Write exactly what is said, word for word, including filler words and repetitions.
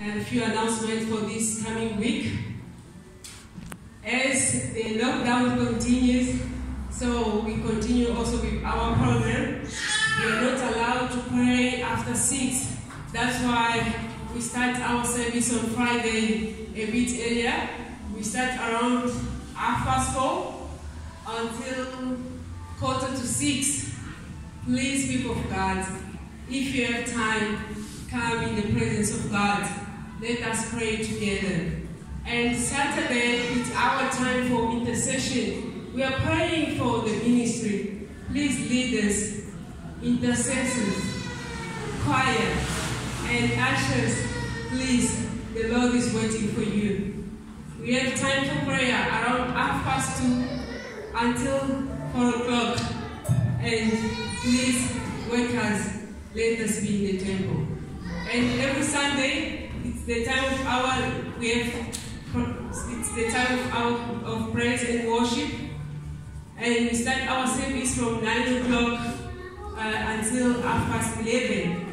and a few announcements for this coming week. As the lockdown continues, so we continue also with our program. We are not allowed to pray after six. That's why we start our service on Friday a bit earlier. We start around half past four until quarter to six. Please, people of God, if you have time, come in the presence of God. Let us pray together. And Saturday is our time for intercession. We are praying for the ministry. Please, leaders, intercessors, choir, and ushers, please, the Lord is waiting for you. We have time for prayer around half past two until four o'clock. And please wake us, let us be in the temple. And every Sunday, it's the time of our, we have, it's the time of our of praise and worship. And we start our service from nine o'clock uh, until half past eleven.